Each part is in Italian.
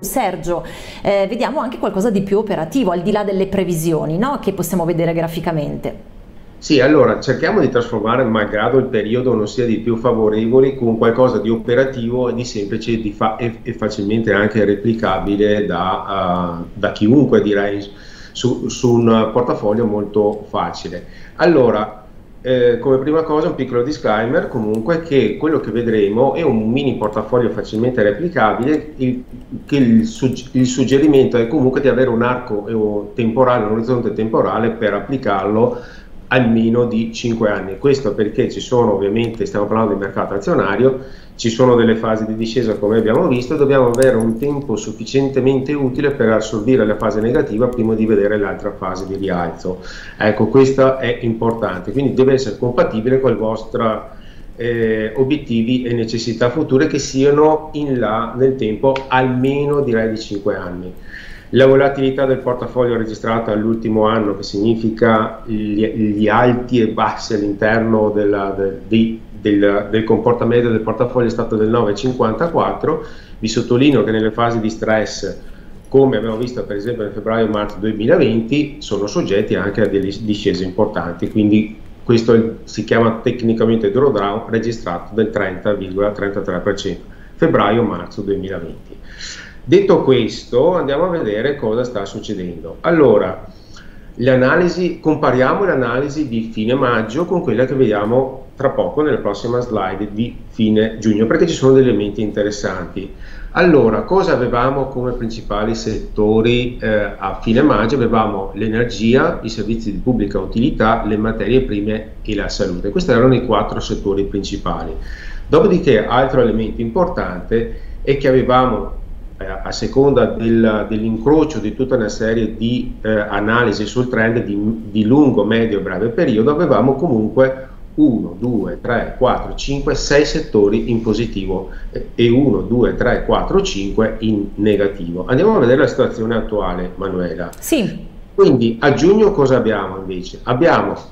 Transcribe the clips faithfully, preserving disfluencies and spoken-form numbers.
Sergio, eh, vediamo anche qualcosa di più operativo, al di là delle previsioni, no? Che possiamo vedere graficamente. Sì, allora cerchiamo di trasformare, malgrado il periodo non sia di più favorevoli, con qualcosa di operativo e di semplice di fa e, e facilmente anche replicabile da, uh, da chiunque, direi, su, su un portafoglio molto facile. Allora, eh, come prima cosa un piccolo disclaimer comunque, che quello che vedremo è un mini portafoglio facilmente replicabile, il, che il, sugg il suggerimento è comunque di avere un arco temporale, un orizzonte temporale per applicarlo almeno di cinque anni. Questo perché ci sono, ovviamente stiamo parlando di mercato azionario, ci sono delle fasi di discesa come abbiamo visto, dobbiamo avere un tempo sufficientemente utile per assorbire la fase negativa prima di vedere l'altra fase di rialzo. Ecco, questo è importante, quindi deve essere compatibile con i vostri eh, obiettivi e necessità future che siano in là nel tempo almeno, direi, di cinque anni. La volatilità del portafoglio registrata all'ultimo anno, che significa gli, gli alti e bassi all'interno del, del, del, del comportamento del portafoglio, è stato del nove virgola cinquantaquattro. Vi sottolineo che nelle fasi di stress, come abbiamo visto per esempio nel febbraio-marzo duemilaventi, sono soggetti anche a delle discese importanti, quindi questo si chiama tecnicamente drawdown, registrato del trenta virgola trentatré per cento febbraio-marzo duemilaventi. Detto questo, andiamo a vedere cosa sta succedendo. Allora, l'analisi, compariamo l'analisi di fine maggio con quella che vediamo tra poco nella prossima slide di fine giugno, perché ci sono degli elementi interessanti. Allora, cosa avevamo come principali settori eh, a fine maggio? Avevamo l'energia, i servizi di pubblica utilità, le materie prime e la salute. Questi erano i quattro settori principali. Dopodiché, altro elemento importante è che avevamo, a seconda del, dell'incrocio di tutta una serie di eh, analisi sul trend di, di lungo, medio e breve periodo, avevamo comunque uno, due, tre, quattro, cinque, sei settori in positivo eh, e uno, due, tre, quattro, cinque in negativo. Andiamo a vedere la situazione attuale, Manuela. Sì. Quindi a giugno cosa abbiamo invece? Abbiamo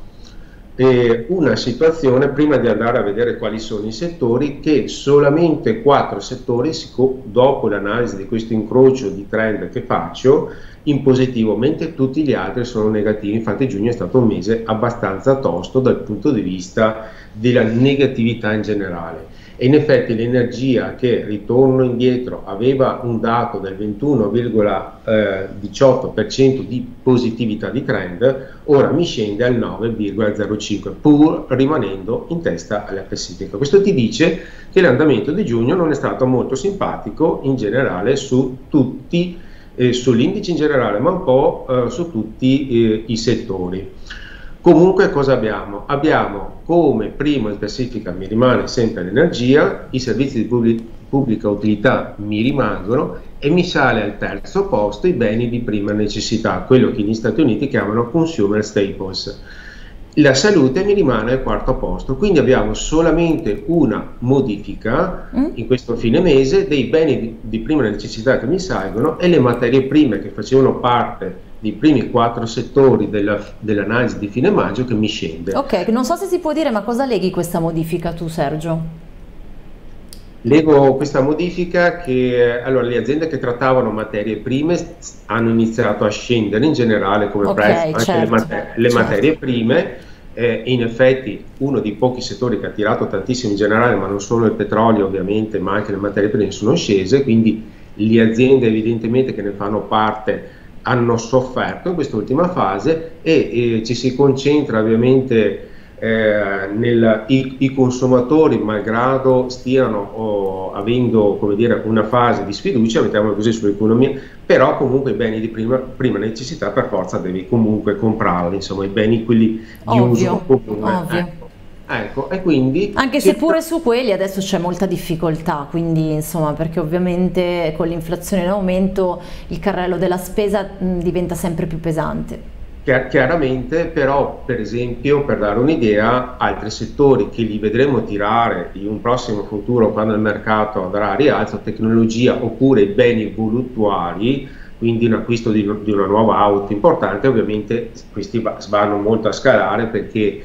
Eh, una situazione, prima di andare a vedere quali sono i settori, che solamente quattro settori, dopo l'analisi di questo incrocio di trend che faccio, in positivo, mentre tutti gli altri sono negativi. Infatti giugno è stato un mese abbastanza tosto dal punto di vista della negatività in generale. E in effetti l'energia, che, ritorno indietro, aveva un dato del ventuno virgola diciotto per cento di positività di trend, ora mi scende al nove virgola zero cinque per cento, pur rimanendo in testa alla classifica. Questo ti dice che l'andamento di giugno non è stato molto simpatico in generale su tutti, eh, sull'indice in generale, ma un po' eh, su tutti eh, i settori. Comunque cosa abbiamo? Abbiamo come primo in classifica, mi rimane sempre l'energia, i servizi di pubblica utilità mi rimangono, e mi sale al terzo posto i beni di prima necessità, quello che negli Stati Uniti chiamano consumer staples. La salute mi rimane al quarto posto, quindi abbiamo solamente una modifica mm. in questo fine mese dei beni di, di prima necessità che mi salgono, e le materie prime che facevano parte dei primi quattro settori dell'analisi di fine maggio che mi scende. Ok, non so se si può dire, ma cosa leghi questa modifica tu, Sergio? Leggo questa modifica che, allora, le aziende che trattavano materie prime hanno iniziato a scendere in generale come okay, prezzo, anche certo, le, mater le certo. materie prime, eh, in effetti uno dei pochi settori che ha tirato tantissimo in generale, ma non solo il petrolio ovviamente, ma anche le materie prime sono scese, quindi le aziende evidentemente che ne fanno parte hanno sofferto in quest'ultima fase, e eh, ci si concentra ovviamente eh, nel, i, i consumatori, malgrado stiano oh, avendo, come dire, una fase di sfiducia, mettiamolo così, sull'economia, però comunque i beni di prima, prima necessità per forza devi comunque comprarli, insomma i beni quelli di ovvio, uso comune. Ovvio. Ecco. Ecco, e quindi anche se pure su quelli adesso c'è molta difficoltà, quindi insomma, perché ovviamente con l'inflazione in aumento il carrello della spesa mh, diventa sempre più pesante. Chiaramente, però, per esempio, per dare un'idea, altri settori che li vedremo tirare in un prossimo futuro quando il mercato andrà a rialzo, tecnologia oppure beni voluttuari, quindi un acquisto di, di una nuova auto importante, ovviamente questi vanno molto a scalare, perché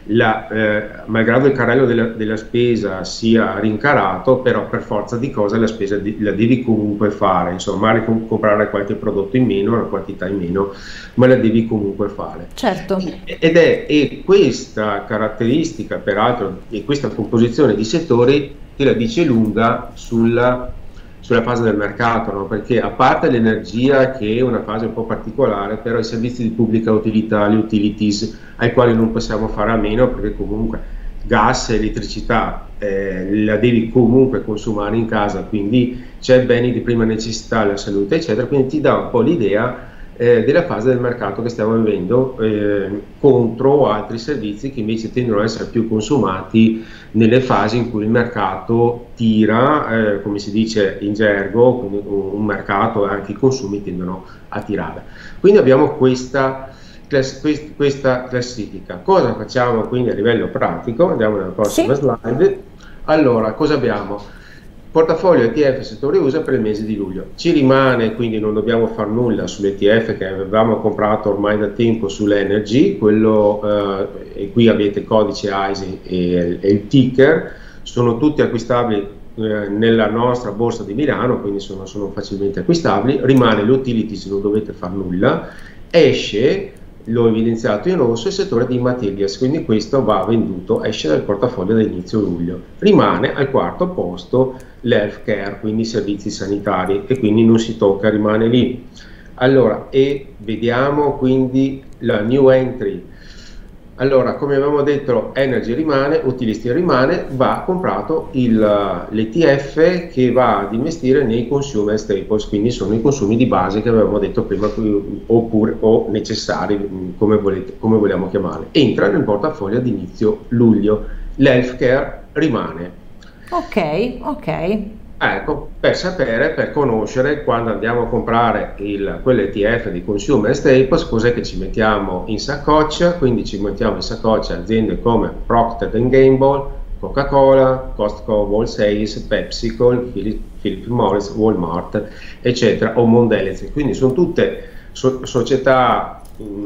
la, eh, malgrado il carrello della, della spesa sia rincarato, però per forza di cose la spesa di, la devi comunque fare, insomma, magari com comprare qualche prodotto in meno, una quantità in meno, ma la devi comunque fare. Certo. Ed è e questa caratteristica, peraltro, e questa composizione di settori te la dice lunga sulla, sulla fase del mercato, no? Perché a parte l'energia, che è una fase un po' particolare, però i servizi di pubblica utilità, le utilities, ai quali non possiamo fare a meno, perché comunque gas e elettricità eh, la devi comunque consumare in casa, quindi c'è beni di prima necessità, la salute eccetera, quindi ti dà un po' l'idea eh, della fase del mercato che stiamo vivendo eh, contro altri servizi che invece tendono ad essere più consumati nelle fasi in cui il mercato tira, eh, come si dice in gergo, quindi un mercato e anche i consumi tendono a tirare. Quindi abbiamo questa questa classifica. Cosa facciamo quindi a livello pratico? Andiamo nella prossima sì. slide. Allora, cosa abbiamo? Portafoglio E T F settore U S A per il mese di luglio. Ci rimane, quindi non dobbiamo fare nulla sull'E T F che avevamo comprato ormai da tempo sull'Energy, quello, eh, e qui avete il codice I S I e, e il ticker, sono tutti acquistabili eh, nella nostra borsa di Milano, quindi sono, sono facilmente acquistabili. Rimane l'utility, se non dovete fare nulla. Esce, l'ho evidenziato in rosso, il settore di materials, quindi questo va venduto, esce dal portafoglio da inizio luglio. Rimane al quarto posto l'healthcare, quindi i servizi sanitari, e quindi non si tocca, rimane lì. Allora, e vediamo quindi la new entry. Allora, come avevamo detto, Energy rimane, Utilisti rimane, va comprato l'E T F che va ad investire nei consumer staples, quindi sono i consumi di base che avevamo detto prima, oppure o necessari, come, volete, come vogliamo chiamarli. Entra nel portafoglio ad inizio luglio, l'healthcare rimane. Ok, ok. Ecco, per sapere, per conoscere, quando andiamo a comprare quell'E T F di Consumer Staples, cos'è che ci mettiamo in saccoccia. Quindi ci mettiamo in saccoccia aziende come Procter and Gamble, Coca-Cola, Costco Wall Sales, PepsiCo, Philip Morris, Walmart, eccetera, o Mondelez. Quindi sono tutte so società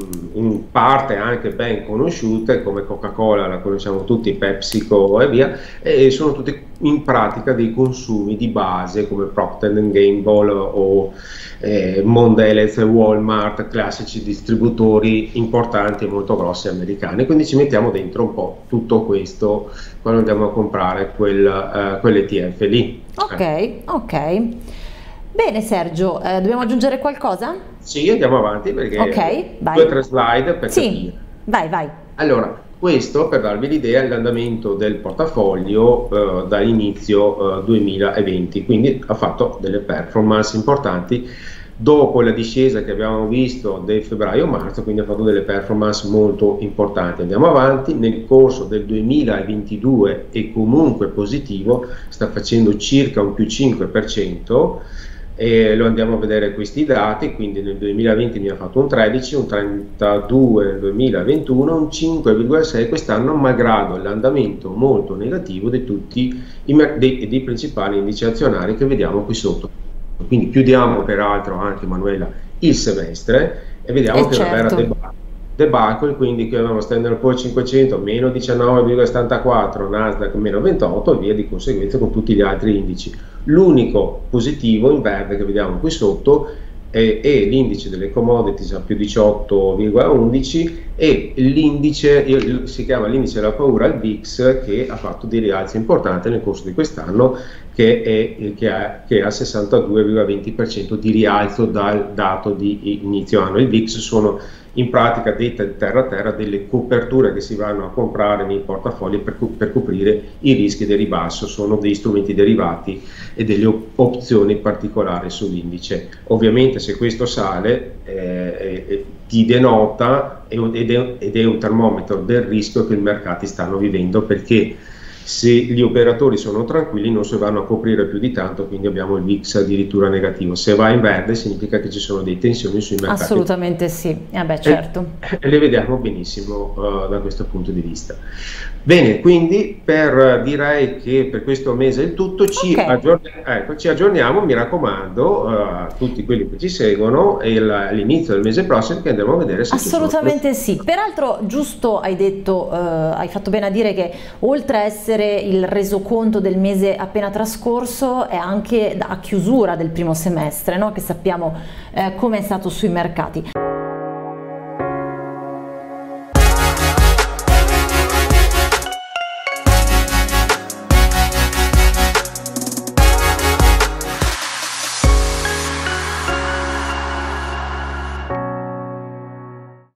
in parte anche ben conosciute, come Coca-Cola la conosciamo tutti, PepsiCo e via, e sono tutti in pratica dei consumi di base come Procter and Gamble o eh, Mondelez e Walmart, classici distributori importanti e molto grossi americani. Quindi ci mettiamo dentro un po' tutto questo quando andiamo a comprare quel, uh, quell'E T F lì. Ok, eh. ok. Bene Sergio, eh, dobbiamo aggiungere qualcosa? Sì, andiamo avanti perché okay, due o tre slide per sì, capire. Vai, vai. Allora, questo per darvi l'idea è l'andamento del portafoglio eh, da inizio eh, duemilaventi, quindi ha fatto delle performance importanti dopo la discesa che abbiamo visto del febbraio-marzo, quindi ha fatto delle performance molto importanti. Andiamo avanti, nel corso del duemilaventidue è comunque positivo, sta facendo circa un più cinque per cento. E lo andiamo a vedere questi dati, quindi nel duemilaventi mi ha fatto un tredici, un trentadue nel duemilaventuno, un cinque virgola sei quest'anno, malgrado l'andamento molto negativo di tutti i dei, dei principali indici azionari che vediamo qui sotto. Quindi chiudiamo peraltro anche, Manuela, il semestre e vediamo eh che certo. è una vera debacle. Debacle, quindi che avevamo Standard and Poor's cinquecento meno diciannove virgola settantaquattro, Nasdaq meno ventotto e via di conseguenza con tutti gli altri indici. L'unico positivo in verde che vediamo qui sotto è, è l'indice delle commodities a più diciotto virgola undici e l'indice, si chiama l'indice della paura, il V I X, che ha fatto dei rialzi importanti nel corso di quest'anno, che è che ha, che ha sessantadue virgola venti per cento di rialzo dal dato di inizio anno. Il V I X sono in pratica, dette terra a terra, delle coperture che si vanno a comprare nei portafogli per, per coprire i rischi del ribasso. Sono dei strumenti derivati e delle op opzioni particolari sull'indice. Ovviamente se questo sale eh, eh, ti denota ed è, ed è un termometro del rischio che i mercati stanno vivendo, perché se gli operatori sono tranquilli non si vanno a coprire più di tanto, quindi abbiamo il V I X addirittura negativo. Se va in verde significa che ci sono delle tensioni sui mercati. Assolutamente sì, eh beh, certo. E, e le vediamo benissimo uh, da questo punto di vista. Bene, quindi per, direi che per questo mese è tutto, ci, okay. aggiorni, ecco, ci aggiorniamo, mi raccomando, uh, a tutti quelli che ci seguono, e all'inizio del mese prossimo che andremo a vedere se assolutamente ci sono... sì. Peraltro giusto hai detto, uh, hai fatto bene a dire che oltre a essere il resoconto del mese appena trascorso è anche a chiusura del primo semestre, no? Che sappiamo eh, come è stato sui mercati.